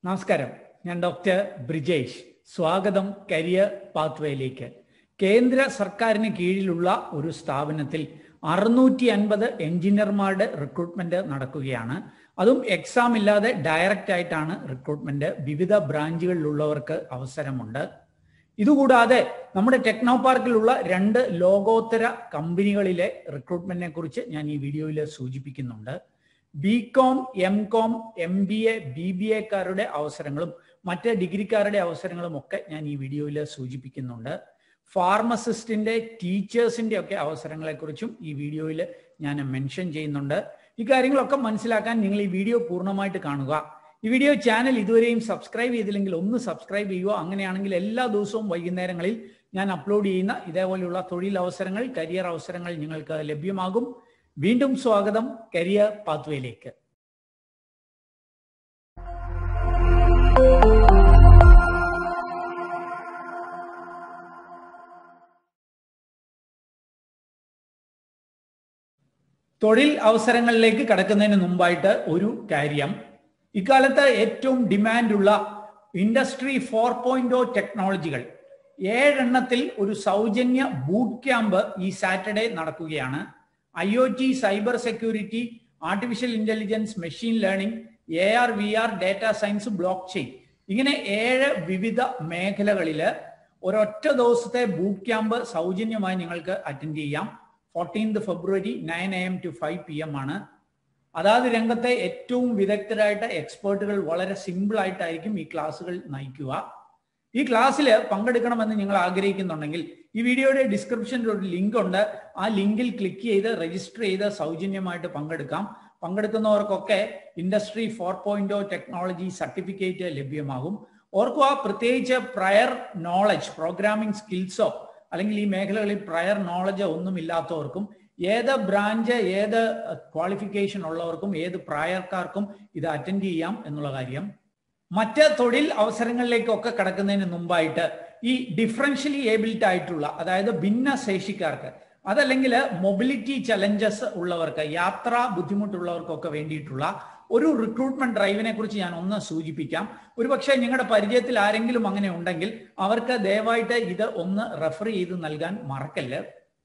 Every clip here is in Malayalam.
നമസ്കാരം, ഞാൻ ഡോക്ടർ ബ്രിജേഷ്. സ്വാഗതം കരിയർ പാത്വേയിലേക്ക്. കേന്ദ്ര സർക്കാരിന് കീഴിലുള്ള ഒരു സ്ഥാപനത്തിൽ 650 എഞ്ചിനീയർമാരുടെ റിക്രൂട്ട്മെന്റ് നടക്കുകയാണ്. അതും എക്സാം ഇല്ലാതെ ഡയറക്റ്റ് ആയിട്ടാണ് റിക്രൂട്ട്മെന്റ്. വിവിധ ബ്രാഞ്ചുകളിലുള്ളവർക്ക് അവസരമുണ്ട്. ഇതുകൂടാതെ നമ്മുടെ ടെക്നോ പാർക്കിലുള്ള 2 ലോകോത്തര കമ്പനികളിലെ റിക്രൂട്ട്മെന്റിനെ കുറിച്ച് ഞാൻ ഈ വീഡിയോയിൽ സൂചിപ്പിക്കുന്നുണ്ട്. ബികോം, എംകോം, MBA, BBAക്കാരുടെ അവസരങ്ങളും മറ്റ് ഡിഗ്രിക്കാരുടെ അവസരങ്ങളും ഒക്കെ ഞാൻ ഈ വീഡിയോയിൽ സൂചിപ്പിക്കുന്നുണ്ട്. ഫാർമസിസ്റ്റിന്റെ, ടീച്ചേഴ്സിന്റെ ഒക്കെ അവസരങ്ങളെക്കുറിച്ചും ഈ വീഡിയോയിൽ ഞാൻ മെൻഷൻ ചെയ്യുന്നുണ്ട്. ഈ കാര്യങ്ങളൊക്കെ മനസ്സിലാക്കാൻ നിങ്ങൾ ഈ വീഡിയോ പൂർണ്ണമായിട്ട് കാണുക. ഈ വീഡിയോ ചാനൽ ഇതുവരെയും സബ്സ്ക്രൈബ് ചെയ്തില്ലെങ്കിൽ ഒന്ന് സബ്സ്ക്രൈബ് ചെയ്യുക. അങ്ങനെയാണെങ്കിൽ എല്ലാ ദിവസവും വൈകുന്നേരങ്ങളിൽ ഞാൻ അപ്ലോഡ് ചെയ്യുന്ന ഇതേപോലെയുള്ള തൊഴിലവസരങ്ങൾ, കരിയർ അവസരങ്ങൾ നിങ്ങൾക്ക് ലഭ്യമാകും. വീണ്ടും സ്വാഗതം കരിയർ പാത്വേയിലേക്ക്. തൊഴിൽ അവസരങ്ങളിലേക്ക് കടക്കുന്നതിന് മുമ്പായിട്ട് ഒരു കാര്യം, ഇക്കാലത്ത് ഏറ്റവും ഡിമാൻഡുള്ള ഇൻഡസ്ട്രി 4.0 ടെക്നോളജികൾ 7 എണ്ണത്തിൽ ഒരു സൗജന്യ ബൂട്ട് ക്യാമ്പ് ഈ സാറ്റർഡേ നടക്കുകയാണ്. IoT, cyber security, artificial intelligence, machine learning, AR, VR, data science, blockchain, ഇങ്ങനെ 7 വിവിധ മേഖലകളിൽ ഒരൊറ്റ ദിവസത്തെ ബൂട്ട് ക്യാമ്പ് സൗജന്യമായി നിങ്ങൾക്ക് അറ്റൻഡ് ചെയ്യാം. 14 ഫെബ്രുവരി 9 AM to 5 PM ആണ്. അതാത് രംഗത്തെ ഏറ്റവും വിദഗ്ധരായിട്ട് എക്സ്പേർട്ടുകൾ വളരെ സിമ്പിൾ ആയിട്ടായിരിക്കും ഈ ക്ലാസ്സുകൾ നയിക്കുക. ഈ ക്ലാസ്സിൽ പങ്കെടുക്കണമെന്ന് നിങ്ങൾ ആഗ്രഹിക്കുന്നുണ്ടെങ്കിൽ ഈ വീഡിയോയുടെ ഡിസ്ക്രിപ്ഷനിൽ ഒരു ലിങ്ക് ഉണ്ട്. ആ ലിങ്കിൽ ക്ലിക്ക് ചെയ്ത് രജിസ്റ്റർ ചെയ്ത് സൗജന്യമായിട്ട് പങ്കെടുക്കാം. പങ്കെടുക്കുന്നവർക്കൊക്കെ ഇൻഡസ്ട്രി 4.0 ടെക്നോളജി സർട്ടിഫിക്കറ്റ് ലഭ്യമാകും. ഓർക്കുക, പ്രത്യേകിച്ച് പ്രയർ നോളജ്, പ്രോഗ്രാമിംഗ് സ്കിൽസോ അല്ലെങ്കിൽ ഈ മേഖലകളിൽ പ്രയർ നോളജ് ഒന്നും ഇല്ലാത്തവർക്കും, ഏത് ബ്രാഞ്ച്, ഏത് ക്വാളിഫിക്കേഷൻ ഉള്ളവർക്കും, ഏത് പ്രായക്കാർക്കും ഇത് അറ്റൻഡ് ചെയ്യാം എന്നുള്ള കാര്യം. മറ്റ് തൊഴിൽ അവസരങ്ങളിലേക്കൊക്കെ കടക്കുന്നതിന് മുമ്പായിട്ട് ഈ ഡിഫറൻഷ്യലി ഏബിൾഡ് ആയിട്ടുള്ള, അതായത് ഭിന്നശേഷിക്കാർക്ക്, അതല്ലെങ്കിൽ മൊബിലിറ്റി ചലഞ്ചസ് ഉള്ളവർക്ക്, യാത്രാ ബുദ്ധിമുട്ടുള്ളവർക്കൊക്കെ വേണ്ടിയിട്ടുള്ള ഒരു റിക്രൂട്ട്മെന്റ് ഡ്രൈവിനെ കുറിച്ച് ഞാൻ ഒന്ന് സൂചിപ്പിക്കാം. ഒരുപക്ഷെ നിങ്ങളുടെ പരിചയത്തിൽ ആരെങ്കിലും അങ്ങനെ ഉണ്ടെങ്കിൽ അവർക്ക് ദയവായിട്ട് ഇത് ഒന്ന് റെഫർ ചെയ്ത് നൽകാൻ മറക്കല്ല്.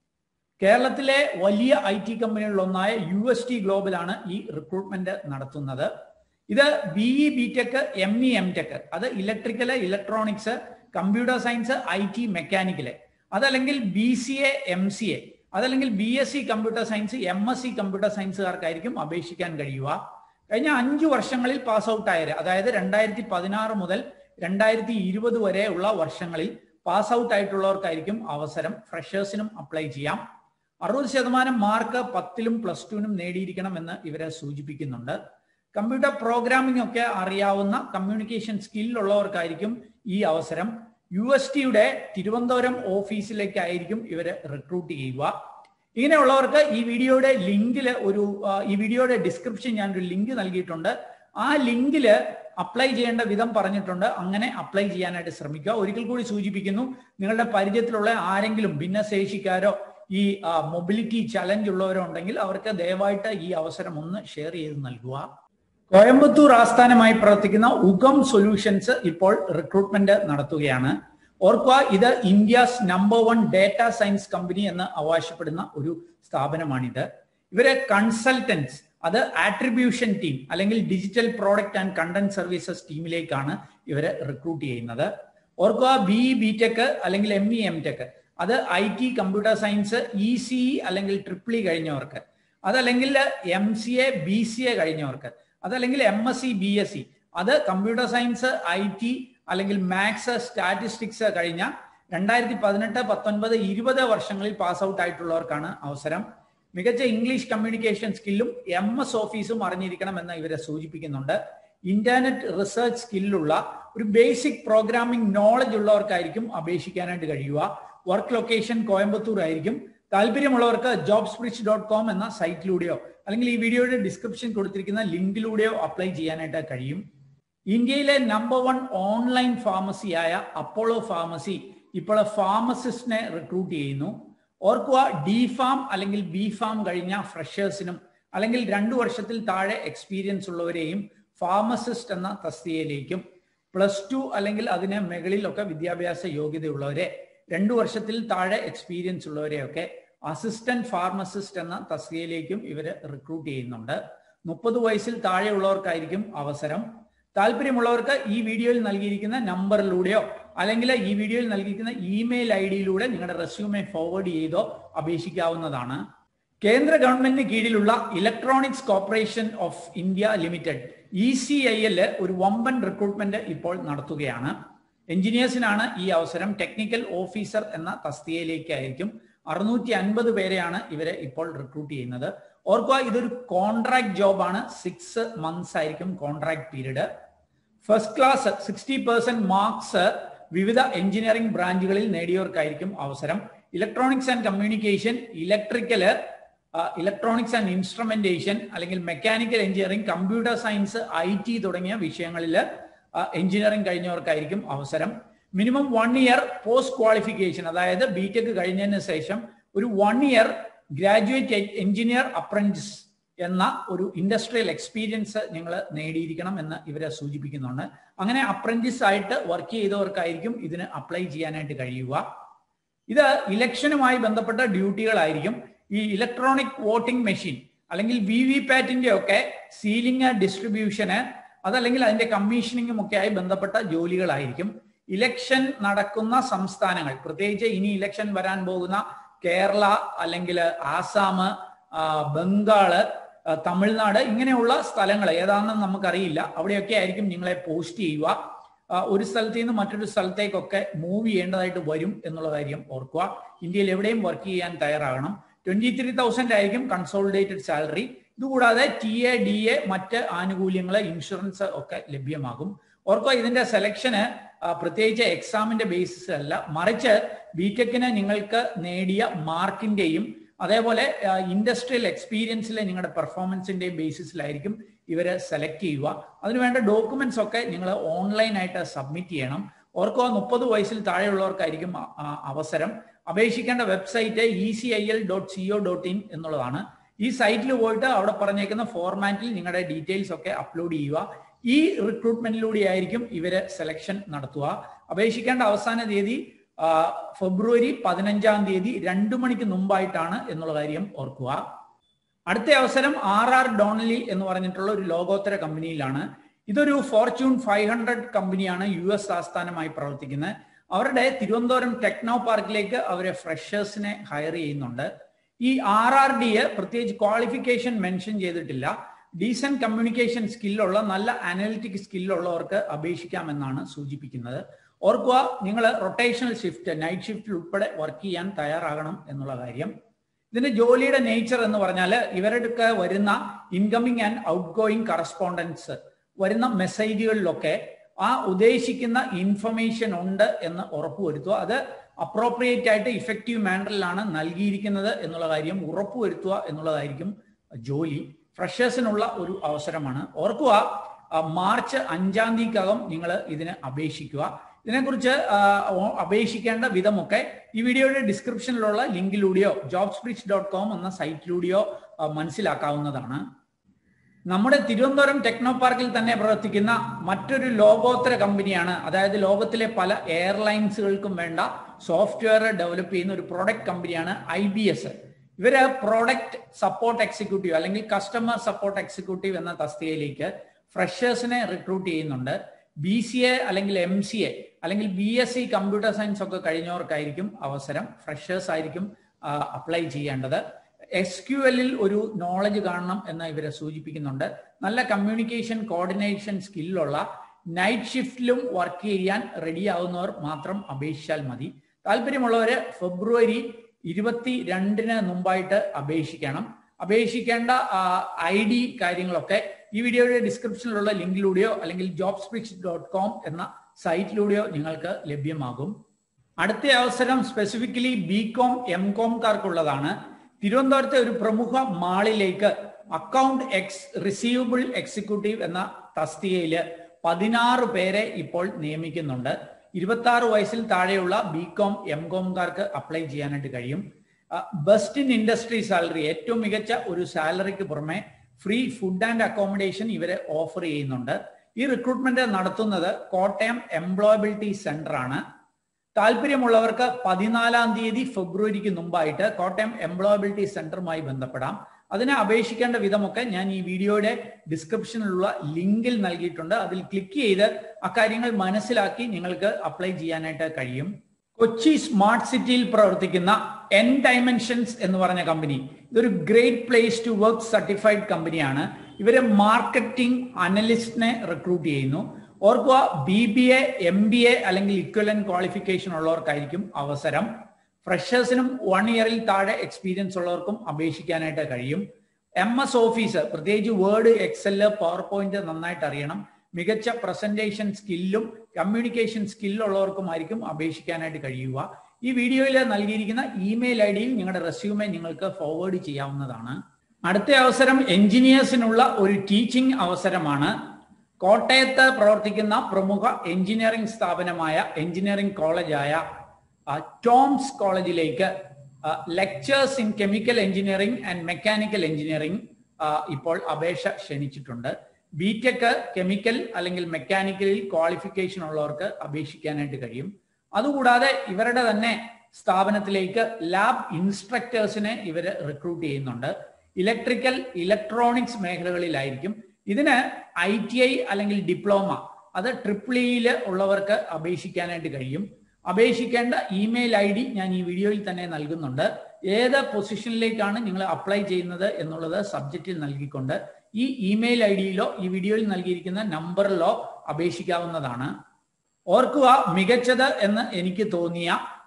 കേരളത്തിലെ വലിയ IT കമ്പനികളിലൊന്നായ UST ഗ്ലോബലാണ് ഈ റിക്രൂട്ട്മെന്റ് നടത്തുന്നത്. ഇത് BE, BTech, ME, MTech, അത് electrical, electronics, computer science, IT, mechanical, അതല്ലെങ്കിൽ BCA, MCA, അതല്ലെങ്കിൽ BSc computer science, MSc computer സയൻസുകാർക്കായിരിക്കും അപേക്ഷിക്കാൻ കഴിയുക. കഴിഞ്ഞ 5 വർഷങ്ങളിൽ പാസ് ഔട്ട് ആയവർ, അതായത് 2016 മുതൽ 2020 വരെ ഉള്ള വർഷങ്ങളിൽ പാസ് ഔട്ട് ആയിട്ടുള്ളവർക്കായിരിക്കും അവസരം. ഫ്രഷേഴ്സിനും അപ്ലൈ ചെയ്യാം. 60% മാർക്ക് 10ലും +2നും നേടിയിരിക്കണം എന്ന് ഇവരെ സൂചിപ്പിക്കുന്നുണ്ട്. കമ്പ്യൂട്ടർ പ്രോഗ്രാമിംഗ് ഒക്കെ അറിയാവുന്ന, കമ്മ്യൂണിക്കേഷൻ സ്കില്ലുള്ളവർക്കായിരിക്കും ഈ അവസരം. USTയുടെ തിരുവനന്തപുരം ഓഫീസിലേക്കായിരിക്കും ഇവര് റിക്രൂട്ട് ചെയ്യുക. ഇങ്ങനെയുള്ളവർക്ക് ഈ വീഡിയോയുടെ ലിങ്കിൽ ഈ വീഡിയോയുടെ ഡിസ്ക്രിപ്ഷൻ ഞാൻ ഒരു ലിങ്ക് നൽകിയിട്ടുണ്ട്. ആ ലിങ്കിൽ അപ്ലൈ ചെയ്യേണ്ട വിധം പറഞ്ഞിട്ടുണ്ട്. അങ്ങനെ അപ്ലൈ ചെയ്യാനായിട്ട് ശ്രമിക്കുക. ഒരിക്കൽ കൂടി സൂചിപ്പിക്കുന്നു, നിങ്ങളുടെ പരിചയത്തിലുള്ള ആരെങ്കിലും ഭിന്നശേഷിക്കാരോ ഈ മൊബിലിറ്റി ചലഞ്ച് ഉള്ളവരോ ഉണ്ടെങ്കിൽ അവർക്ക് ദയവായിട്ട് ഈ അവസരം ഒന്ന് ഷെയർ ചെയ്ത് നൽകുക. കോയമ്പത്തൂർ ആസ്ഥാനമായി പ്രവർത്തിക്കുന്ന ഉഗം സൊല്യൂഷൻസ് ഇപ്പോൾ റിക്രൂട്ട്മെന്റ് നടത്തുകയാണ്. ഓർക്കുക, ഇത് India's number 1 data science company എന്ന് അവകാശപ്പെടുന്ന ഒരു സ്ഥാപനമാണിത്. ഇവരെ കൺസൾട്ടൻസ്, അത് ആട്രിബ്യൂഷൻ ടീം അല്ലെങ്കിൽ digital product and content services ടീമിലേക്കാണ് ഇവരെ റിക്രൂട്ട് ചെയ്യുന്നത്. ഓർക്കുക, BE, BTech അല്ലെങ്കിൽ ME, MTech, അത് IT, കമ്പ്യൂട്ടർ സയൻസ്, ECE അല്ലെങ്കിൽ EEE കഴിഞ്ഞവർക്ക്, അതല്ലെങ്കിൽ MCA, BCA കഴിഞ്ഞവർക്ക്, അതല്ലെങ്കിൽ MSc, BSc, അത് കമ്പ്യൂട്ടർ സയൻസ്, IT അല്ലെങ്കിൽ മാത്സ്, സ്റ്റാറ്റിസ്റ്റിക്സ് കഴിഞ്ഞ 2018, 19, 20 വർഷങ്ങളിൽ പാസ് ഔട്ട് ആയിട്ടുള്ളവർക്കാണ് അവസരം. മികച്ച ഇംഗ്ലീഷ് കമ്മ്യൂണിക്കേഷൻ സ്കില്ലും MS ഓഫീസും അറിഞ്ഞിരിക്കണം എന്ന് ഇവരെ സൂചിപ്പിക്കുന്നുണ്ട്. ഇന്റർനെറ്റ് റിസർച്ച് സ്കില്ലുള്ള ഒരു ബേസിക് പ്രോഗ്രാമിംഗ് നോളജ് ഉള്ളവർക്കായിരിക്കും അപേക്ഷിക്കാനായിട്ട് കഴിയുക. വർക്ക് ലൊക്കേഷൻ കോയമ്പത്തൂർ ആയിരിക്കും. താല്പര്യമുള്ളവർക്ക് jobsbridge.com എന്ന സൈറ്റിലൂടെയോ അല്ലെങ്കിൽ ഈ വീഡിയോയുടെ ഡിസ്ക്രിപ്ഷൻ കൊടുത്തിരിക്കുന്ന ലിങ്കിലൂടെയോ അപ്ലൈ ചെയ്യാനായിട്ട് കഴിയും. ഇന്ത്യയിലെ നമ്പർ 1 ഓൺലൈൻ ഫാർമസിയായ അപ്പോളോ ഫാർമസി ഇപ്പോൾ ഫാർമസിസ്റ്റിനെ റിക്രൂട്ട് ചെയ്യുന്നു. ഓർക്കുക, DPharm അല്ലെങ്കിൽ BPharm കഴിഞ്ഞ ഫ്രഷേഴ്സിനും അല്ലെങ്കിൽ 2 വർഷത്തിൽ താഴെ എക്സ്പീരിയൻസ് ഉള്ളവരെയും ഫാർമസിസ്റ്റ് എന്ന തസ്തികയിലേക്കും +2 അല്ലെങ്കിൽ അതിന് മുകളിലൊക്കെ വിദ്യാഭ്യാസ യോഗ്യതയുള്ളവരെ 2 വർഷത്തിൽ താഴെ എക്സ്പീരിയൻസ് ഉള്ളവരെയൊക്കെ അസിസ്റ്റന്റ് ഫാർമസിസ്റ്റ് എന്ന തസ്തികയിലേക്കും ഇവർ റിക്രൂട്ട് ചെയ്യുന്നുണ്ട്. 30 വയസ്സിൽ താഴെയുള്ളവർക്കായിരിക്കും അവസരം. താല്പര്യമുള്ളവർക്ക് ഈ വീഡിയോയിൽ നൽകിയിരിക്കുന്ന നമ്പറിലൂടെയോ അല്ലെങ്കിൽ ഈ വീഡിയോയിൽ നൽകിയിരിക്കുന്ന ഇമെയിൽ ഐഡിയിലൂടെ നിങ്ങളുടെ റെസ്യൂമെ ഫോർവേഡ് ചെയ്തോ അപേക്ഷിക്കാവുന്നതാണ്. കേന്ദ്ര ഗവൺമെന്റിന് കീഴിലുള്ള electronics corporation of India limited ECIL ഒരു വമ്പൻ റിക്രൂട്ട്മെന്റ് ഇപ്പോൾ നടത്തുകയാണ്. എഞ്ചിനീയേഴ്സിനാണ് ഈ അവസരം. ടെക്നിക്കൽ ഓഫീസർ എന്ന തസ്തികയിലേക്കായിരിക്കും 650 പേരെയാണ് ഇവരെ ഇപ്പോൾ റിക്രൂട്ട് ചെയ്യുന്നത്. ഓർക്കുക, ഇതൊരു കോൺട്രാക്ട് ജോബാണ്. 6 months ആയിരിക്കും contract period. First class 60% marks വിവിധ എഞ്ചിനീയറിംഗ് ബ്രാഞ്ചുകളിൽ നേടിയവർക്കായിരിക്കും അവസരം. Electronics and communication, electronics and instrumentation അല്ലെങ്കിൽ mechanical engineering, computer science, IT തുടങ്ങിയ വിഷയങ്ങളിൽ എഞ്ചിനീയറിംഗ് കഴിഞ്ഞവർക്കായിരിക്കും അവസരം. മിനിമം 1 year പോസ്റ്റ് ക്വാളിഫിക്കേഷൻ, അതായത് BTech കഴിഞ്ഞതിന് ശേഷം ഒരു 1 year ഗ്രാജുവേറ്റ് എഞ്ചിനീയർ അപ്രന്റിസ് എന്ന ഒരു ഇൻഡസ്ട്രിയൽ എക്സ്പീരിയൻസ് നിങ്ങൾ നേടിയിരിക്കണം എന്ന് ഇവരെ സൂചിപ്പിക്കുന്നുണ്ട്. അങ്ങനെ അപ്രന്റിസ് ആയിട്ട് വർക്ക് ചെയ്തവർക്കായിരിക്കും ഇതിന് അപ്ലൈ ചെയ്യാനായിട്ട് കഴിയുക. ഇത് ഇലക്ഷനുമായി ബന്ധപ്പെട്ട ഡ്യൂട്ടികളായിരിക്കും. ഈ ഇലക്ട്രോണിക് വോട്ടിംഗ് മെഷീൻ അല്ലെങ്കിൽ VVPAT ഒക്കെ സീലിംഗ്, ഡിസ്ട്രിബ്യൂഷന്, അതല്ലെങ്കിൽ അതിന്റെ കമ്മീഷനിങ്ങും ഒക്കെ ആയി ബന്ധപ്പെട്ട ജോലികളായിരിക്കും. ഇലക്ഷൻ നടക്കുന്ന സംസ്ഥാനങ്ങൾ, പ്രത്യേകിച്ച് ഇനി ഇലക്ഷൻ വരാൻ പോകുന്ന കേരള അല്ലെങ്കിൽ ആസാം, ബംഗാള്, തമിഴ്നാട്, ഇങ്ങനെയുള്ള സ്ഥലങ്ങൾ ഏതാണെന്ന് നമുക്കറിയില്ല. അവിടെയൊക്കെ ആയിരിക്കും നിങ്ങളെ പോസ്റ്റ് ചെയ്യുക. ഒരു സ്ഥലത്ത് നിന്ന് മറ്റൊരു സ്ഥലത്തേക്കൊക്കെ മൂവ് ചെയ്യേണ്ടതായിട്ട് വരും എന്നുള്ള കാര്യം ഓർക്കുക. ഇന്ത്യയിൽ എവിടെയും വർക്ക് ചെയ്യാൻ തയ്യാറാകണം. 23,000 ആയിരിക്കും കൺസോളിഡേറ്റഡ് സാലറി. ഇതുകൂടാതെ TA, DA, മറ്റ് ആനുകൂല്യങ്ങൾ, ഇൻഷുറൻസ് ഒക്കെ ലഭ്യമാകും. ഓർക്കുക, ഇതിന്റെ സെലക്ഷന് പ്രത്യേകിച്ച് എക്സാമിന്റെ ബേസിസിലല്ല, മറിച്ച് BTechന് നിങ്ങൾക്ക് നേടിയ മാർക്കിന്റെയും അതേപോലെ ഇൻഡസ്ട്രിയൽ എക്സ്പീരിയൻസിലെ നിങ്ങളുടെ പെർഫോമൻസിന്റെയും ബേസിസിലായിരിക്കും ഇവരെ സെലക്ട് ചെയ്യുക. അതിനുവേണ്ട ഡോക്യുമെന്റ്സ് ഒക്കെ നിങ്ങൾ ഓൺലൈനായിട്ട് സബ്മിറ്റ് ചെയ്യണം. ഓർക്കുക, 30 വയസ്സിൽ താഴെയുള്ളവർക്കായിരിക്കും അവസരം. അപേക്ഷിക്കേണ്ട വെബ്സൈറ്റ് ECIL.co.in എന്നുള്ളതാണ്. ഈ സൈറ്റിൽ പോയിട്ട് അവിടെ പറഞ്ഞേക്കുന്ന ഫോർമാറ്റിൽ നിങ്ങളുടെ ഡീറ്റെയിൽസ് ഒക്കെ അപ്ലോഡ് ചെയ്യുക. ഈ റിക്രൂട്ട്മെന്റിലൂടെ ആയിരിക്കും ഇവര് സെലക്ഷൻ നടത്തുക. അപേക്ഷിക്കേണ്ട അവസാന തീയതി ഫെബ്രുവരി 15 2 മണിക്ക് മുമ്പായിട്ടാണ് എന്നുള്ള കാര്യം ഓർക്കുക. അടുത്ത അവസരം RR ഡോണലി എന്ന് പറഞ്ഞിട്ടുള്ള ഒരു ലോകോത്തര കമ്പനിയിലാണ്. ഇതൊരു Fortune 500 കമ്പനിയാണ്, US ആസ്ഥാനമായി പ്രവർത്തിക്കുന്നത്. അവരുടെ തിരുവനന്തപുരം ടെക്നോ പാർക്കിലേക്ക് അവരെ ഫ്രഷേഴ്സിനെ ഹയർ ചെയ്യുന്നുണ്ട്. ഈ RRD പ്രത്യേകിച്ച് ക്വാളിഫിക്കേഷൻ മെൻഷൻ ചെയ്തിട്ടില്ല. ഡീസന്റ് കമ്മ്യൂണിക്കേഷൻ സ്കില്ലുള്ള, നല്ല അനലിറ്റിക് സ്കില്ലുള്ളവർക്ക് അപേക്ഷിക്കാമെന്നാണ് സൂചിപ്പിക്കുന്നത്. ഓർക്കുക, നിങ്ങൾ റൊട്ടേഷണൽ ഷിഫ്റ്റ്, നൈറ്റ് ഷിഫ്റ്റിൽ ഉൾപ്പെടെ വർക്ക് ചെയ്യാൻ തയ്യാറാകണം എന്നുള്ള കാര്യം. ഇതിന്റെ ജോലിയുടെ നേച്ചർ എന്ന് പറഞ്ഞാൽ ഇവരുടെ വരുന്ന incoming and outgoing correspondence, വരുന്ന മെസ്സേജുകളിലൊക്കെ ആ ഉദ്ദേശിക്കുന്ന ഇൻഫർമേഷൻ ഉണ്ട് എന്ന് ഉറപ്പുവരുത്തുക. അത് അപ്രോപ്രിയേറ്റ് ആയിട്ട് ഇഫക്റ്റീവ് മാനറിലാണ് നൽകിയിരിക്കുന്നത് എന്നുള്ള കാര്യം ഉറപ്പുവരുത്തുക എന്നുള്ളതായിരിക്കും ജോലി. ഫ്രഷേഴ്സിനുള്ള ഒരു അവസരമാണ്. ഓർക്കുക, മാർച്ച് 5 നിങ്ങൾ ഇതിന് അപേക്ഷിക്കുക. ഇതിനെക്കുറിച്ച് അപേക്ഷിക്കേണ്ട വിധമൊക്കെ ഈ വീഡിയോയുടെ ഡിസ്ക്രിപ്ഷനിലുള്ള ലിങ്കിലൂടെയോ jobsbridge.com എന്ന സൈറ്റിലൂടെയോ മനസ്സിലാക്കാവുന്നതാണ്. നമ്മുടെ തിരുവനന്തപുരം ടെക്നോ പാർക്കിൽ തന്നെ പ്രവർത്തിക്കുന്ന മറ്റൊരു ലോകോത്തര കമ്പനിയാണ്, അതായത് ലോകത്തിലെ പല എയർലൈൻസുകൾക്കും വേണ്ട സോഫ്റ്റ്വെയർ ഡെവലപ്പ് ചെയ്യുന്ന ഒരു പ്രൊഡക്റ്റ് കമ്പനിയാണ് IBS. ഇവര് പ്രോഡക്റ്റ് സപ്പോർട്ട് എക്സിക്യൂട്ടീവ് അല്ലെങ്കിൽ കസ്റ്റമർ സപ്പോർട്ട് എക്സിക്യൂട്ടീവ് എന്ന തസ്തികയിലേക്ക് ഫ്രഷേഴ്സിനെ റിക്രൂട്ട് ചെയ്യുന്നുണ്ട്. BCA അല്ലെങ്കിൽ MCA അല്ലെങ്കിൽ BSc കമ്പ്യൂട്ടർ സയൻസ് ഒക്കെ കഴിഞ്ഞവർക്കായിരിക്കും അവസരം. ഫ്രഷേഴ്സ് ആയിരിക്കും അപ്ലൈ ചെയ്യേണ്ടത്. SQL ഒരു നോളജ് കാണണം എന്ന് ഇവരെ സൂചിപ്പിക്കുന്നുണ്ട്. നല്ല കമ്മ്യൂണിക്കേഷൻ, കോർഡിനേഷൻ സ്കില്ലുള്ള, നൈറ്റ് ഷിഫ്റ്റിലും വർക്ക് ചെയ്യാൻ റെഡി ആവുന്നവർ മാത്രം അപേക്ഷിച്ചാൽ മതി. താല്പര്യമുള്ളവര് ഫെബ്രുവരി 22 മുമ്പായിട്ട് അപേക്ഷിക്കണം. അപേക്ഷിക്കേണ്ട ID കാര്യങ്ങളൊക്കെ ഈ വീഡിയോയുടെ ഡിസ്ക്രിപ്ഷനിലുള്ള ലിങ്കിലൂടെയോ അല്ലെങ്കിൽ jobsbridge.com എന്ന സൈറ്റിലൂടെയോ നിങ്ങൾക്ക് ലഭ്യമാകും. അടുത്ത അവസരം സ്പെസിഫിക്കലി BCom MComകാർക്കുള്ളതാണ്. തിരുവനന്തപുരത്തെ ഒരു പ്രമുഖ മാളിലേക്ക് അക്കൗണ്ട് റിസീവബിൾ എക്സിക്യൂട്ടീവ് എന്ന തസ്തികയിൽ 16 പേരെ ഇപ്പോൾ നിയമിക്കുന്നുണ്ട്. 26 വയസ്സിൽ താഴെയുള്ള BCom MComകാർക്ക് അപ്ലൈ ചെയ്യാനായിട്ട് കഴിയും. ബെസ്റ്റ് ഇൻ ഇൻഡസ്ട്രി സാലറി, ഏറ്റവും മികച്ച ഒരു സാലറിക്ക് പുറമെ ഫ്രീ ഫുഡ് ആൻഡ് അക്കോമഡേഷൻ ഇവരെ ഓഫർ ചെയ്യുന്നുണ്ട്. ഈ റിക്രൂട്ട്മെന്റ് നടത്തുന്നത് കോട്ടയം എംപ്ലോയബിലിറ്റി സെന്റർ ആണ്. താല്പര്യമുള്ളവർക്ക് 14-ാം തീയതി ഫെബ്രുവരിക്ക് മുമ്പായിട്ട് കോട്ടയം എംപ്ലോയബിലിറ്റി സെന്ററുമായി ബന്ധപ്പെടാം. അതിനെ അപേക്ഷിക്കേണ്ട വിധമൊക്കെ ഞാൻ ഈ വീഡിയോയുടെ ഡിസ്ക്രിപ്ഷനിലുള്ള ലിങ്കിൽ നൽകിയിട്ടുണ്ട്. അതിൽ ക്ലിക്ക് ചെയ്ത് അക്കാര്യങ്ങൾ മനസ്സിലാക്കി നിങ്ങൾക്ക് അപ്ലൈ ചെയ്യാനായിട്ട് കഴിയും. കൊച്ചി സ്മാർട്ട് സിറ്റിയിൽ പ്രവർത്തിക്കുന്ന എൻ ഡൈമെൻഷൻസ് എന്ന് പറഞ്ഞ കമ്പനി, ഇതൊരു great place to work certified കമ്പനിയാണ്. ഇവര് മാർക്കറ്റിംഗ് അനലിസ്റ്റിനെ റിക്രൂട്ട് ചെയ്യുന്നു. ഓർക്കുക, BBA, MBA അല്ലെങ്കിൽ ഇക്വലന്റ് ക്വാളിഫിക്കേഷൻ ഉള്ളവർക്കായിരിക്കും അവസരം. ഫ്രഷേഴ്സിനും 1 ഇയറിൽ താഴെ എക്സ്പീരിയൻസ് ഉള്ളവർക്കും അപേക്ഷിക്കാനായിട്ട് കഴിയും. MS ഓഫീസ്, പ്രത്യേകിച്ച് വേർഡ്, എക്സല്, പവർ പോയിന്റ് നന്നായിട്ട് അറിയണം. മികച്ച പ്രസന്റേഷൻ സ്കില്ലും കമ്മ്യൂണിക്കേഷൻ സ്കില്ലുള്ളവർക്കുമായിരിക്കും അപേക്ഷിക്കാനായിട്ട് കഴിയുക. ഈ വീഡിയോയിൽ നൽകിയിരിക്കുന്ന ഇമെയിൽ ID-യിൽ നിങ്ങളുടെ റെസ്യൂമെ നിങ്ങൾക്ക് ഫോർവേഡ് ചെയ്യാവുന്നതാണ്. അടുത്ത അവസരം എഞ്ചിനീയേഴ്സിനുള്ള ഒരു ടീച്ചിങ് അവസരമാണ്. കോട്ടയത്ത് പ്രവർത്തിക്കുന്ന പ്രമുഖ എഞ്ചിനീയറിംഗ് സ്ഥാപനമായ എഞ്ചിനീയറിംഗ് കോളേജായ ടോംസ് കോളേജിലേക്ക് lecturers in chemical engineering and mechanical engineering ഇപ്പോൾ അപേക്ഷ ക്ഷണിച്ചിട്ടുണ്ട്. BTech കെമിക്കൽ അല്ലെങ്കിൽ മെക്കാനിക്കലിൽ ക്വാളിഫിക്കേഷൻ ഉള്ളവർക്ക് അപേക്ഷിക്കാനായിട്ട് കഴിയും. അതുകൂടാതെ ഇവരുടെ തന്നെ സ്ഥാപനത്തിലേക്ക് ലാബ് ഇൻസ്ട്രക്ടേഴ്സിനെ ഇവർ റിക്രൂട്ട് ചെയ്യുന്നുണ്ട്. ഇലക്ട്രിക്കൽ, ഇലക്ട്രോണിക്സ് മേഖലകളിലായിരിക്കും. ഇതിന് ITI അല്ലെങ്കിൽ ഡിപ്ലോമ, അത് EEE ഉള്ളവർക്ക് അപേക്ഷിക്കാനായിട്ട് കഴിയും. അപേക്ഷിക്കേണ്ട ഇമെയിൽ ID ഞാൻ ഈ വീഡിയോയിൽ തന്നെ നൽകുന്നുണ്ട്. ഏത് പൊസിഷനിലേക്കാണ് നിങ്ങൾ അപ്ലൈ ചെയ്യുന്നത് എന്നുള്ളത് സബ്ജക്റ്റിൽ നൽകിക്കൊണ്ട് ഈ ഇമെയിൽ ID-യിലോ ഈ വീഡിയോയിൽ നൽകിയിരിക്കുന്ന നമ്പറിലോ അപേക്ഷിക്കാവുന്നതാണ്. ഓർക്കുക, മികച്ചത് എന്ന് എനിക്ക് തോന്നിയ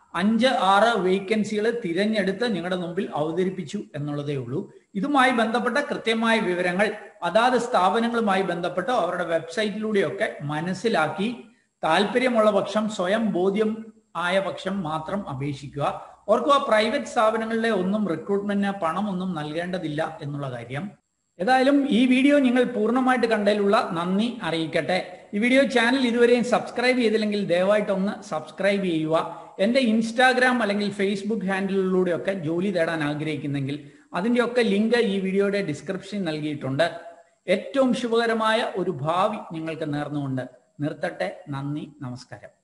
5-6 വേക്കൻസികൾ തിരഞ്ഞെടുത്ത് നിങ്ങളുടെ മുമ്പിൽ അവതരിപ്പിച്ചു എന്നുള്ളതേ ഉള്ളൂ. ഇതുമായി ബന്ധപ്പെട്ട കൃത്യമായ വിവരങ്ങൾ അതാത് സ്ഥാപനങ്ങളുമായി ബന്ധപ്പെട്ട് അവരുടെ വെബ്സൈറ്റിലൂടെയൊക്കെ മനസ്സിലാക്കി താല്പര്യമുള്ള പക്ഷം, സ്വയം ബോധ്യം ആയ പക്ഷം മാത്രം അപേക്ഷിക്കുക. ഓർക്കുക, പ്രൈവറ്റ് സ്ഥാപനങ്ങളിലെ ഒന്നും റിക്രൂട്ട്മെന്റിന് പണമൊന്നും നൽകേണ്ടതില്ല എന്നുള്ള കാര്യം. ഏതായാലും ഈ വീഡിയോ നിങ്ങൾ പൂർണ്ണമായിട്ട് കണ്ടതിലുള്ള നന്ദി അറിയിക്കട്ടെ. ഈ വീഡിയോ ചാനൽ ഇതുവരെയും സബ്സ്ക്രൈബ് ചെയ്തില്ലെങ്കിൽ ദയവായിട്ടൊന്ന് സബ്സ്ക്രൈബ് ചെയ്യുക. എൻ്റെ ഇൻസ്റ്റാഗ്രാം അല്ലെങ്കിൽ ഫേസ്ബുക്ക് ഹാൻഡിലൂടെയൊക്കെ ജോലി തേടാൻ ആഗ്രഹിക്കുന്നെങ്കിൽ അതിൻ്റെയൊക്കെ ലിങ്ക് ഈ വീഡിയോയുടെ ഡിസ്ക്രിപ്ഷനിൽ നൽകിയിട്ടുണ്ട്. ഏറ്റവും ശുഭകരമായ ഒരു ഭാവി നിങ്ങൾക്ക് നേർന്നുകൊണ്ട് നിർത്തട്ടെ. നന്ദി, നമസ്കാരം.